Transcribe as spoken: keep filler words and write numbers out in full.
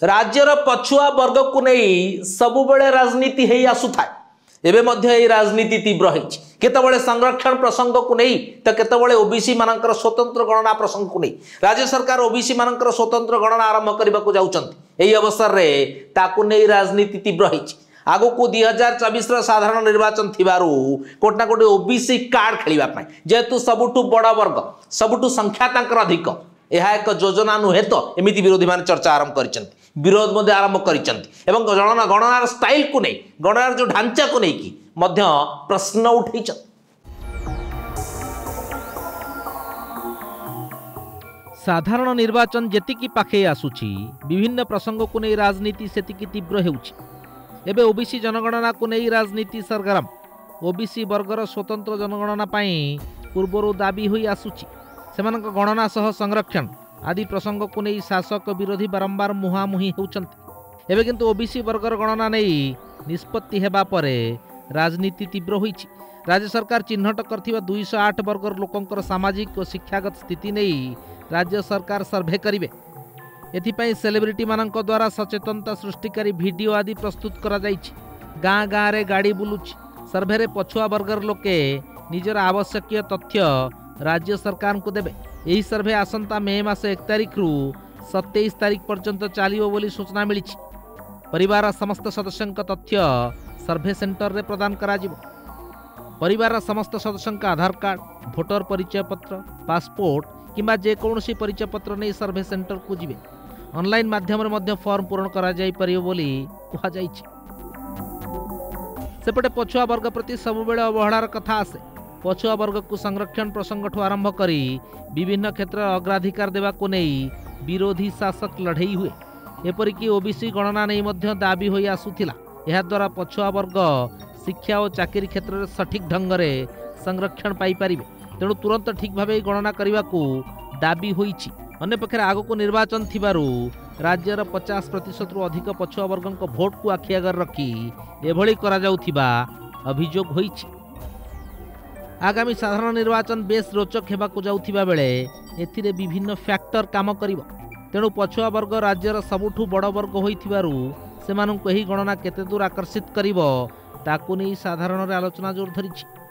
राज्यर पछुआ वर्ग को नहीं सबुबले राजनीति है आसुथा एबे मध्य ये राजनीति तीव्र होती केतबळे संरक्षण प्रसंग को नहीं तो केतबळे ओबीसी मानकर स्वतंत्र गणना प्रसंग को नहीं राज्य सरकार ओबीसी मानकर स्वतंत्र गणना आरंभ करने को जाउछंती एही अवसर रे ताकू नहीं राजनीति तीव्र होती आगो को दुई हजार चौबीस साधारण निर्वाचन थिबारु कोटना कोटी ओबीसी कार्ड खेलिबा पई जेतु सबुठु बड़ वर्ग सबुठु संख्या तांकर अधिक यह एक योजना नुहे तो एमती विरोधी मान चर्चा आरंभ कर विरोध मध्य आरंभ कर गणना गणनार स्टाइल को नहीं गणनार जो ढांचा को नहीं कि मध्य प्रश्न उठे साधारण निर्वाचन जेतिकी पाखे आसुची विभिन्न प्रसंग को नहीं राजनीति सेतिकी तीव्र हेउची एबे ओबीसी जनगणना को नहीं राजनीति सरगरम ओबीसी वर्गर स्वतंत्र जनगणना पाई पूर्वरु दाबी होई आसुची सेमानक गणना सह संरक्षण आदि प्रसंग को नहीं शासक विरोधी बारंबार मुहांमुही होउछंती एबे किंतु ओबीसी वर्गर गणना नहीं निष्पत्ति हेबा परे राजनीति तीव्र होईची राज्य सरकार चिन्हट करथिबा दो सौ आठ वर्गर लोकंकर सामाजिक और शिक्षागत स्थिति नहीं राज्य सरकार सर्वे करिवे एथिपाई सेलिब्रिटी मानक द्वारा सचेतनता सृष्टिकारी वीडियो आदि प्रस्तुत करा जाइछि गाँ गाँ रे गाड़ी बुलुछि सर्वे रे पछुआ वर्गर लोके निजर आवश्यक तथ्य राज्य सरकार को देबे एही सर्वे आसंता मे मास एक तारिख रु सत्ताईस तारिख पर्यंत चलिबो बोली सूचना मिली परिवार समस्त सदस्यंक तथ्य सर्वे सेंटर रे प्रदान करा जिवो परिवार समस्त सदस्यंक आधार कार्ड भोटर परिचय पत्र पासपोर्ट किंबा जे कौनसी परिचय पत्र नहीं सर्वे सेंटर को जिवे ऑनलाइन माध्यम रे मध्य फॉर्म पूरण करा जाई परियो बोली कहा जाइछि सेपटे पछुआ वर्ग प्रति सबुबेले अवहेलार कथा आसे पछुआ वर्ग को संरक्षण प्रसंग आरंभ करी विभिन्न क्षेत्र अग्राधिकार देवा को नहीं विरोधी शासक लड़ई हुए एपरिकी ओबीसी गणना नहीं मध्य दाबी होई आसुथिला एहा द्वारा पछुआ वर्ग शिक्षा और चाकरी क्षेत्र में सठिक ढंग से संरक्षण पाई परिबे तेणु तुरंत ठीक भाव गणना करने को दाबी होईछि अन्य पक्षे आगको निर्वाचन थिबारु राज्यर पचास प्रतिशत रु अधिक पछुआ वर्ग भोट को आखि आगर रखी एभली करा जाउथिबा अभियोग होईछि आगामी साधारण निर्वाचन बेस रोचक हेबाकु जाउथिबा बेले एथिरे विभिन्न फैक्टर काम करिवो तेणु पछुआ वर्ग राज्यर सबुठु बड़ वर्ग होइथिबारु सेमानंकु एही गणना केते दूर आकर्षित करिवो ताकु नै साधारण रे आलोचना जोर धरिछि।